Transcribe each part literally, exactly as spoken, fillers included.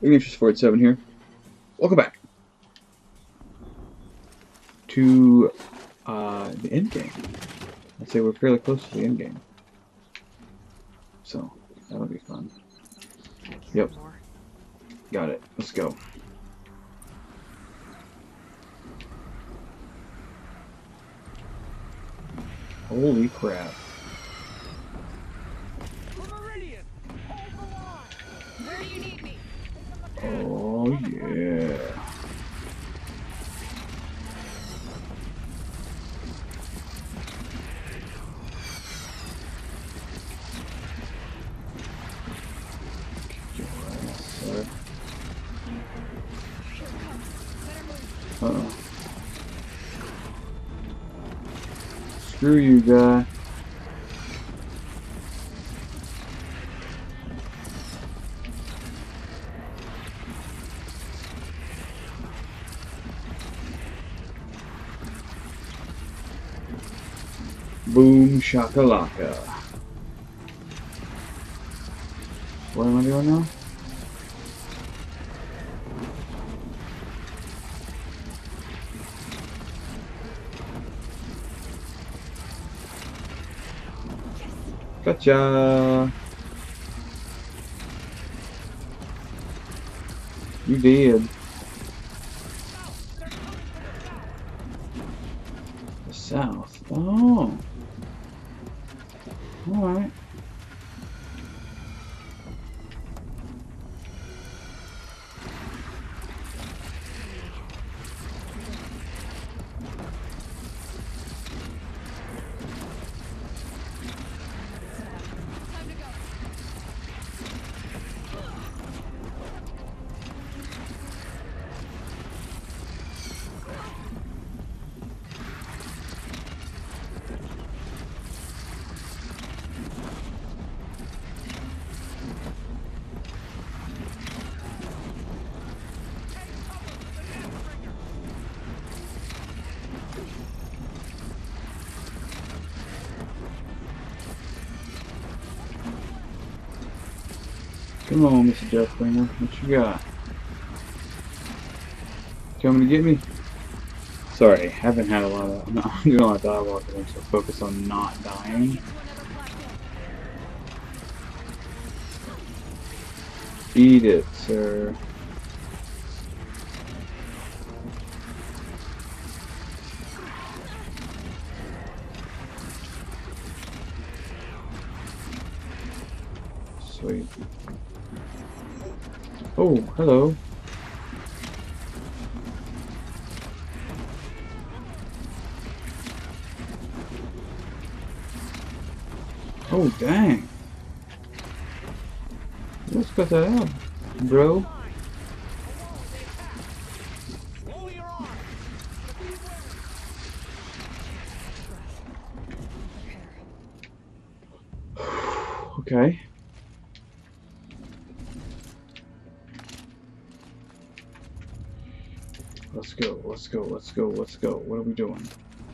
Ignatius four eight seven here. Welcome back to uh, the end game. I'd say we're fairly close to the end game. So, that'll be fun. Yep. More. Got it. Let's go. Holy crap. Where do you need me? Oh yeah. Uh-oh. Screw you, guy. Boom shakalaka. What am I doing now? Gotcha! You did. The south. Oh. Alright. Come on, Mister Deathbringer. What you got? Coming to get me? Sorry, haven't had a lot of... I'm not doing a lot of dialogue today, so focus on not dying. Eat it, sir. Sweet. Oh, hello. Oh, dang. Let's cut that out, bro. Okay. Let's go, let's go, let's go, let's go. What are we doing?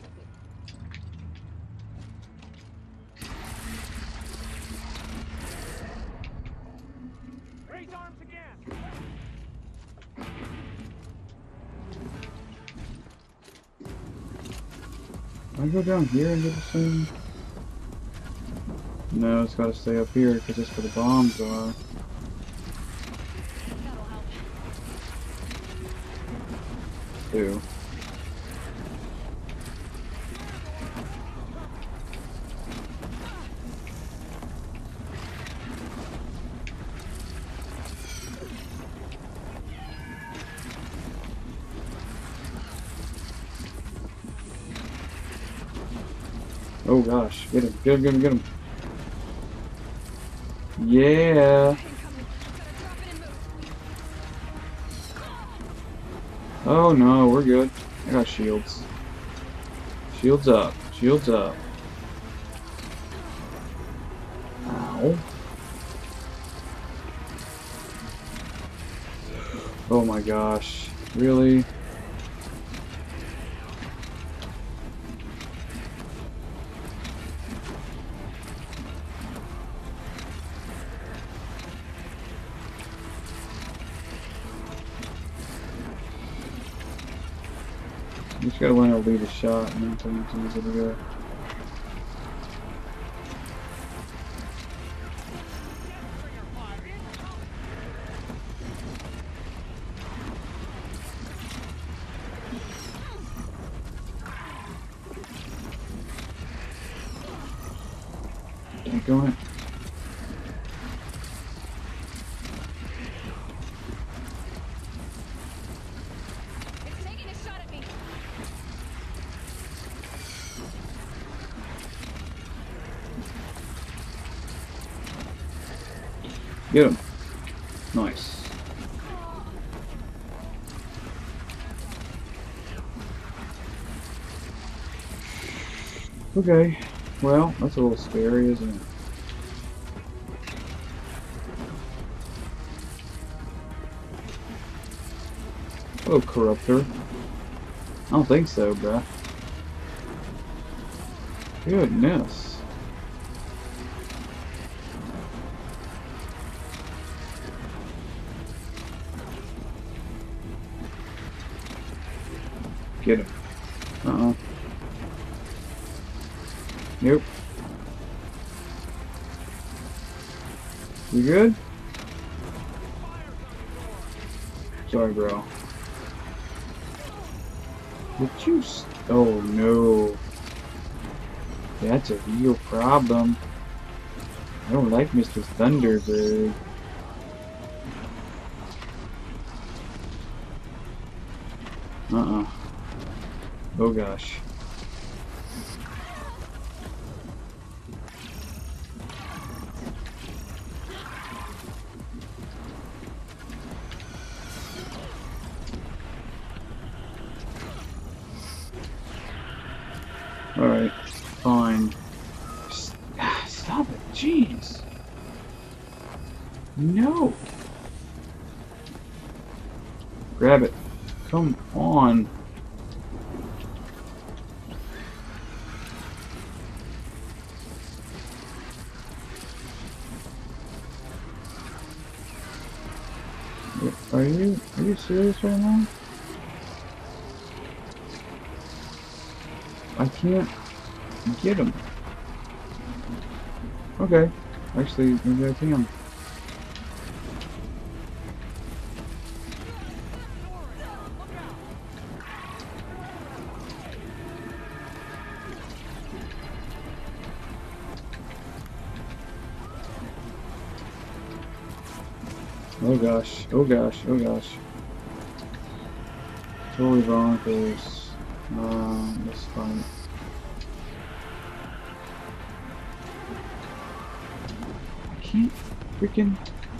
Raise arms again. Can I go down here and do the same? No, it's gotta stay up here because that's where the bombs are. Two. Oh gosh, get him, get him, get him, get him. Yeah. Oh no, we're good. I got shields. Shields up, shields up. Ow. Oh my gosh, really? You just gotta learn how to lead a shot and then turn to use it to go. Keep going. It's taking a shot at me. Get him. Nice. Okay. Well, that's a little scary, isn't it? Oh, Corruptor. I don't think so, bruh. Goodness. Get him. Uh-uh. Nope. You good? Sorry, bro. Would you s- oh no. That's a real problem. I don't like Mister Thunderbird. Uh-uh. Oh gosh. Alright. Fine. S- Stop it. Jeez. No. Grab it. Come on. Are you are you serious right now? I can't get him. Okay. Actually, maybe I can. Oh gosh. Oh gosh. Oh gosh. Totally bonkers. Um, that's fine. I can't freaking.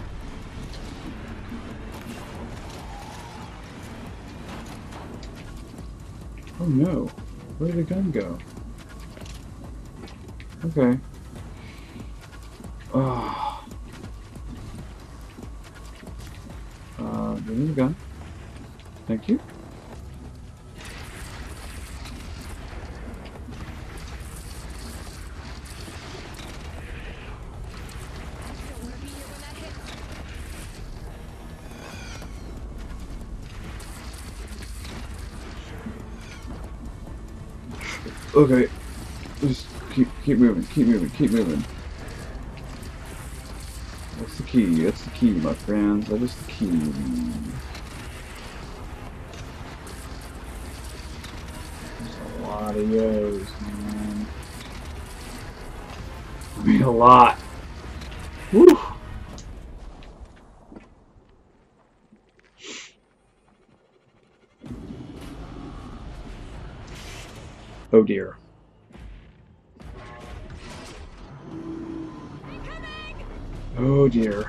Oh no. Where did the gun go? Okay. Oh. Uh, give me the gun. Thank you. Don't want to be here when that hits. Okay. Just keep keep moving. Keep moving. Keep moving. That's the key. That's the key, my friends. That is the key. There's a lot of yos, man. I mean, a lot. Woo! Oh dear. Incoming! Oh dear.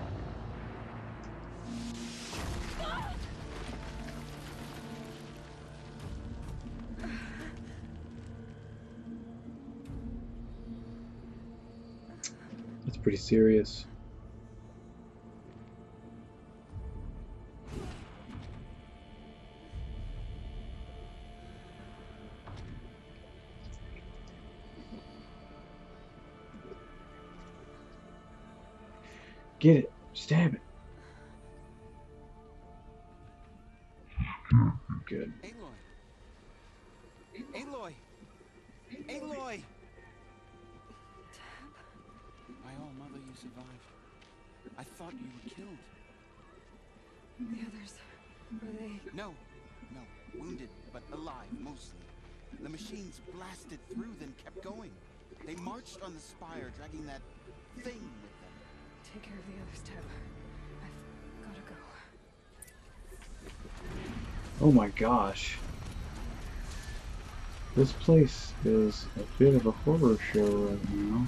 That's pretty serious. Get it. Stab it. Good. Aloy, Aloy! Aloy! My all mother, you survived. I thought you were killed. The others, were they? No, no, wounded, but alive, mostly. The machines blasted through, then kept going. They marched on the spire, dragging that thing with them. Take care of the others, Teb. I've gotta go. Oh my gosh. This place is a bit of a horror show right now.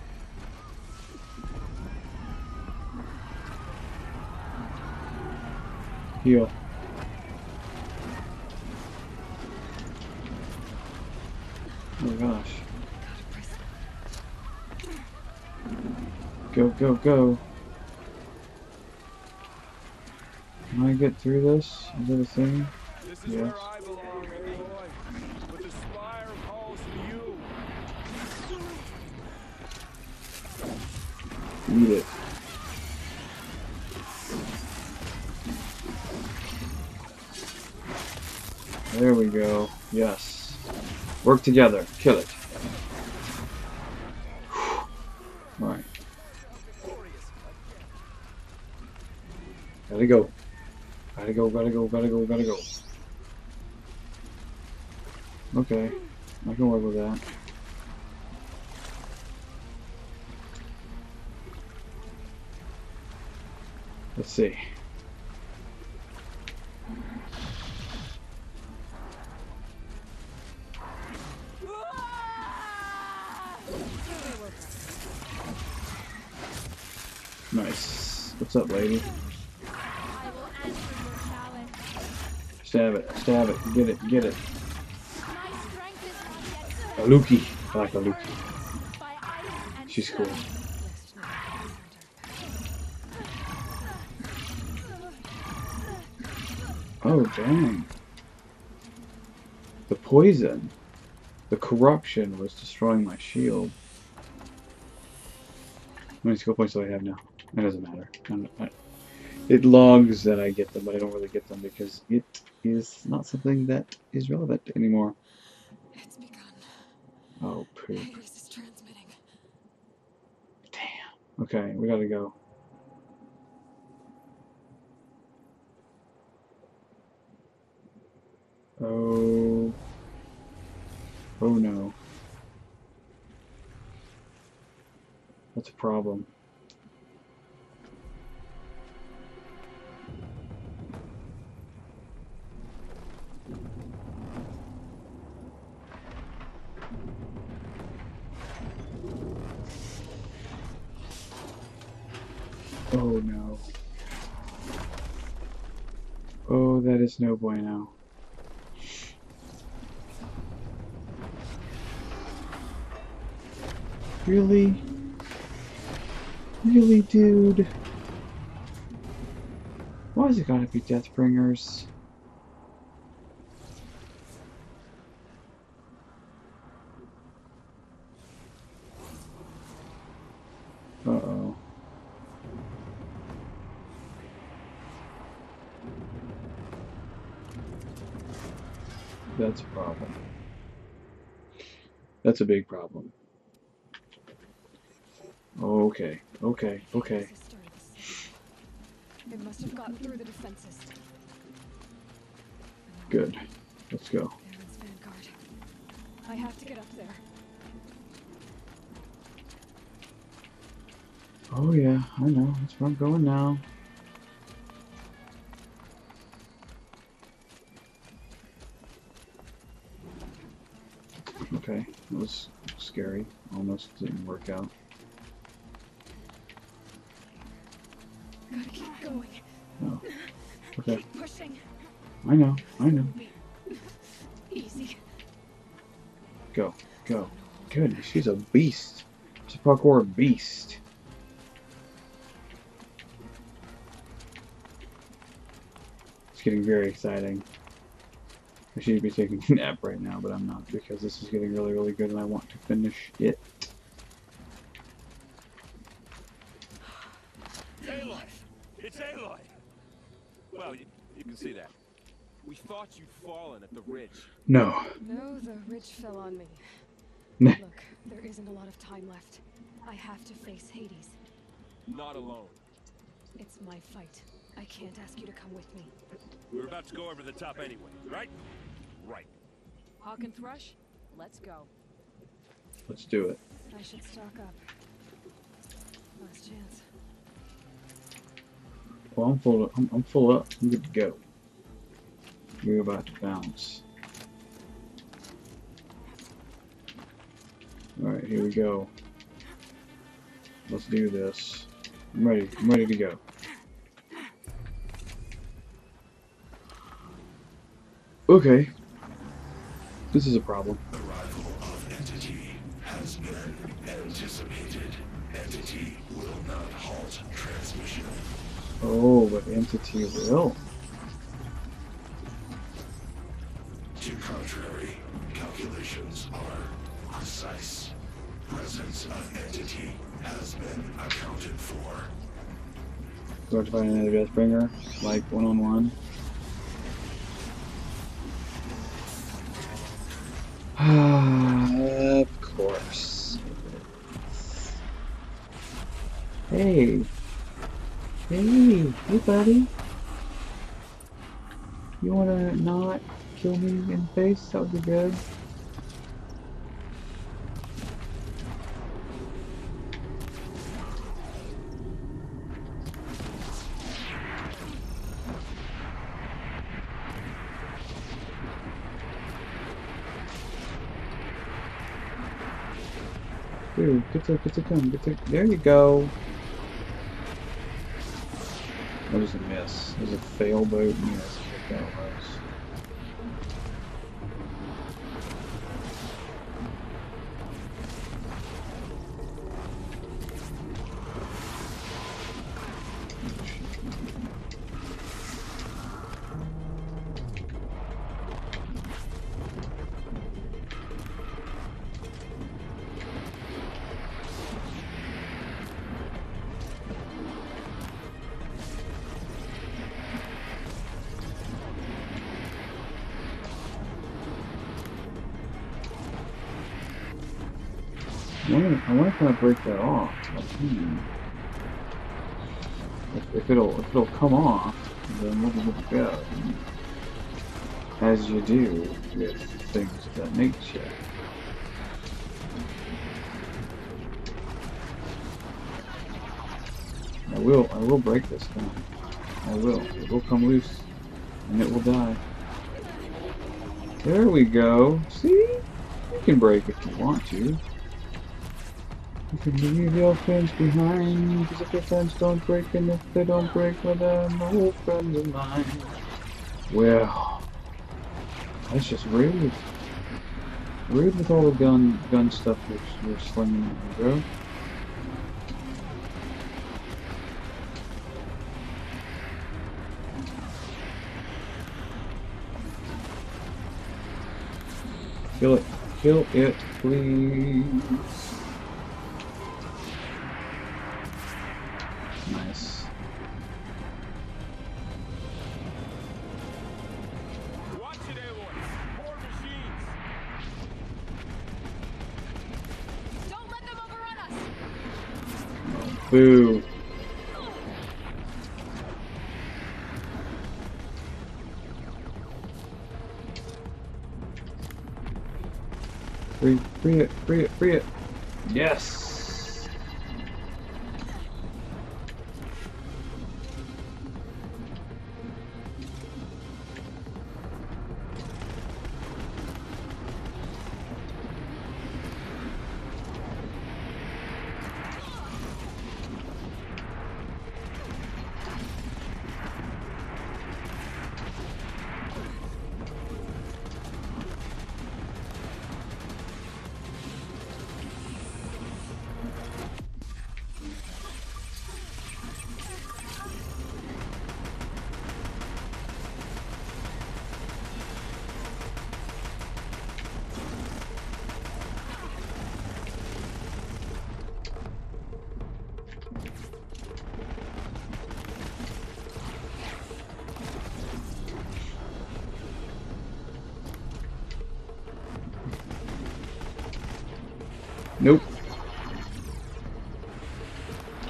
Heal. Oh my gosh. Go, go, go. Can I get through this? Is it a thing? This is Yes. where I belong, Aloy. But the spire calls for you. Eat it. There we go. Yes. Work together. Kill it. Alright. Gotta go. Gotta go, gotta go, gotta go, gotta go. Okay. I can work with that. Let's see. Nice. What's up, lady? I will answer your challenge. Stab it, stab it, get it, get it. My strength is not yet A Lukey. I like a Lukey. by ice and She's cool. Oh, dang. The poison, the corruption was destroying my shield. How many skill points do I have now? It doesn't matter. I'm, I, it logs that I get them, but I don't really get them because it is not something that is relevant anymore. It's begun. Oh, poop. Hades is transmitting. Damn. Okay, we gotta go. Oh. Oh no. That's a problem. Oh no. Oh, that is no bueno. Really? Really, dude? Why is it gotta be Deathbringers? Uh-oh. That's a problem. That's a big problem. Okay, okay, okay. It must have gotten through the defenses. Good. Let's go. There's Vanguard. I have to get up there. Oh yeah, I know. That's where I'm going now. Okay, that was scary. Almost didn't work out. Gotta keep going. Oh. Okay. Keep pushing. I know, I know. Easy. Go, go. Goodness, she's a beast. She's a parkour beast. It's getting very exciting. I should be taking a nap right now, but I'm not because this is getting really, really good and I want to finish it. Aloy! It's Aloy! Well, you, you can see that. We thought you'd fallen at the ridge. No. No, the ridge fell on me. Nah. Look, there isn't a lot of time left. I have to face Hades. Not alone. It's my fight. I can't ask you to come with me. We're about to go over the top anyway, right? Right. Hawk and Thrush, let's go. Let's do it. I should stock up. Last chance. Well, I'm full. I'm, I'm full up. I'm good to go. We're about to bounce. All right, here we go. Let's do this. I'm ready. I'm ready to go. Okay. This is a problem. Arrival of entity has been anticipated. Entity will not halt transmission. Oh, but entity will. To contrary, calculations are precise. Presence of entity has been accounted for. Do I have to find another Deathbringer? Like one on one? Of course. Hey. Hey, hey buddy. You wanna not kill me in the face? That would be good. Dude, get to, get to come, get to, there you go. That was a miss. It was a fail boat miss. What that was. I wonder, I wonder if I break that off. Like, hmm. If, if it'll if it'll come off, then we'll be good to go. As you do with things of that nature. I will I will break this thing. I will. It will come loose. And it will die. There we go. See? You can break if you want to. You can leave your friends behind, because if your friends don't break, and if they don't break, well, they're no friends of mine. Well, that's just rude. Rude with all the gun gun stuff we're, we're slinging at me, bro. Kill it. Kill it, please. Nice. Watch it, Aloy. More machines. Don't let them overrun us! Boo. Free, free it, free it, free it. Yes.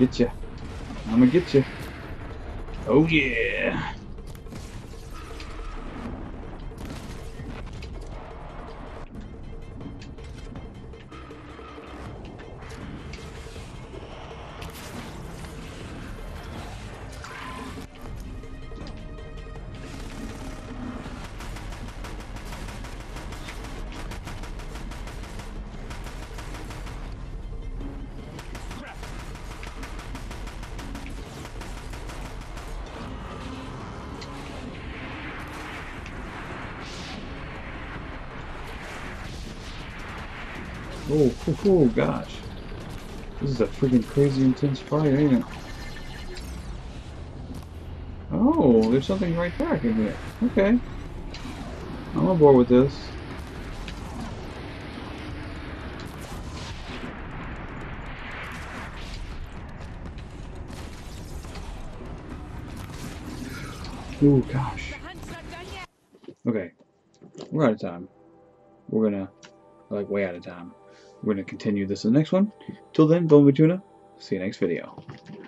Get ya. I'm gonna get you. Oh yeah. Oh, oh, oh, gosh. This is a freaking crazy intense fight, ain't it? Oh, there's something right back in here. Okay. I'm on board with this. Oh, gosh. Okay. We're out of time. We're gonna, like, way out of time. We're gonna continue this in the next one. Till then, Bone Tuna. See you next video.